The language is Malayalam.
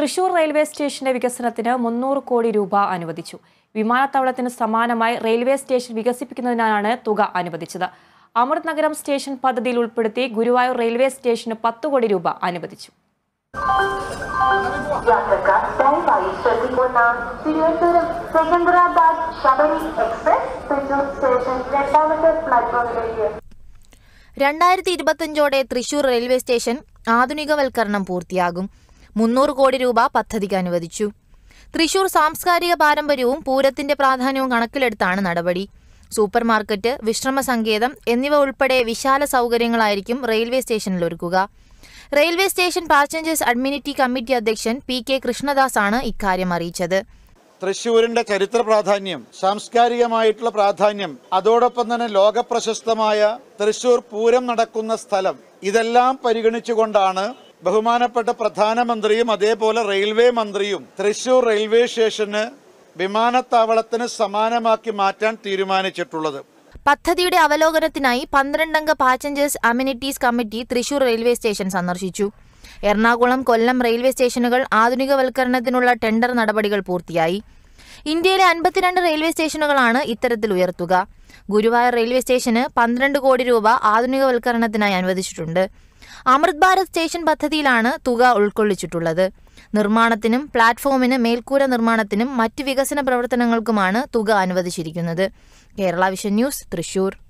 തൃശൂർ റെയിൽവേ സ്റ്റേഷന്റെ വികസനത്തിന് 300 കോടി രൂപ അനുവദിച്ചു. വിമാനത്താവളത്തിന് സമാനമായി റെയിൽവേ സ്റ്റേഷൻ വികസിപ്പിക്കുന്നതിനാണ് തുക അനുവദിച്ചത്. അമൃത് നഗരം സ്റ്റേഷൻ പദ്ധതിയിൽ ഉൾപ്പെടുത്തി ഗുരുവായൂർ റെയിൽവേ സ്റ്റേഷന് 10 കോടി രൂപ അനുവദിച്ചു. ോടെ തൃശൂർ റെയിൽവേ സ്റ്റേഷൻ ആധുനികവൽക്കരണം പൂർത്തിയാകും. 300 കോടി രൂപ പദ്ധതിക്ക് അനുവദിച്ചു. തൃശൂർ സാംസ്കാരിക പാരമ്പര്യവും പൂരത്തിന്റെ പ്രാധാന്യവും കണക്കിലെടുത്താണ് നടപടി. സൂപ്പർ മാർക്കറ്റ്, വിശ്രമ സങ്കേതം എന്നിവ ഉൾപ്പെടെ വിശാല സൗകര്യങ്ങളായിരിക്കും റെയിൽവേ സ്റ്റേഷനിൽ ഒരുക്കുക. Railway station passengers amenity committee അധ്യക്ഷൻ PK കൃഷ്ണദാസ് ആണ് ഇക്കാര്യം അറിയിച്ചത്. തൃശ്ശൂരിന്റെ ചരിത്ര പ്രാധാന്യം, സാംസ്കാരികമായിട്ടുള്ള പ്രാധാന്യം, അതോടൊപ്പം തന്നെ ലോകപ്രശസ്തമായ തൃശ്ശൂർ പൂരം നടക്കുന്ന സ്ഥലം, ഇതെല്ലാം പരിഗണിച്ചുകൊണ്ടാണ് ബഹുമാനപ്പെട്ട പ്രധാനമന്ത്രിയും അതേപോലെ റെയിൽവേ മന്ത്രിയും തൃശ്ശൂർ റെയിൽവേ സ്റ്റേഷന് വിമാനത്താവളത്തിന് സമാനമാക്കി മാറ്റാൻ തീരുമാനിച്ചിട്ടുള്ളത്. പദ്ധതിയുടെ അവലോകനത്തിനായി 12-അംഗ passengers amenities committee Thrissur railway station സന്ദർശിച്ചു. എറണാകുളം, കൊല്ലം റെയിൽവേ സ്റ്റേഷനുകൾ ആധുനികവൽക്കരണത്തിനുള്ള ടെൻഡർ നടപടികൾ പൂർത്തിയായി. ഇന്ത്യയിലെ 52 റെയിൽവേ സ്റ്റേഷനുകളാണ് ഇത്തരത്തിൽ ഉയർത്തുക. ഗുരുവായൂർ റെയിൽവേ സ്റ്റേഷന് 12 കോടി രൂപ ആധുനികവൽക്കരണത്തിനായി അനുവദിച്ചിട്ടുണ്ട്. അമൃത് ഭാരത് സ്റ്റേഷൻ പദ്ധതിയിലാണ് തുക ഉൾക്കൊള്ളിച്ചിട്ടുള്ളത്. നിർമ്മാണത്തിനും പ്ലാറ്റ്ഫോമിന് മേൽക്കൂര നിർമ്മാണത്തിനും മറ്റ് വികസന പ്രവർത്തനങ്ങൾക്കുമാണ് തുക അനുവദിച്ചിരിക്കുന്നത്. Kerala vision news, Thrissur.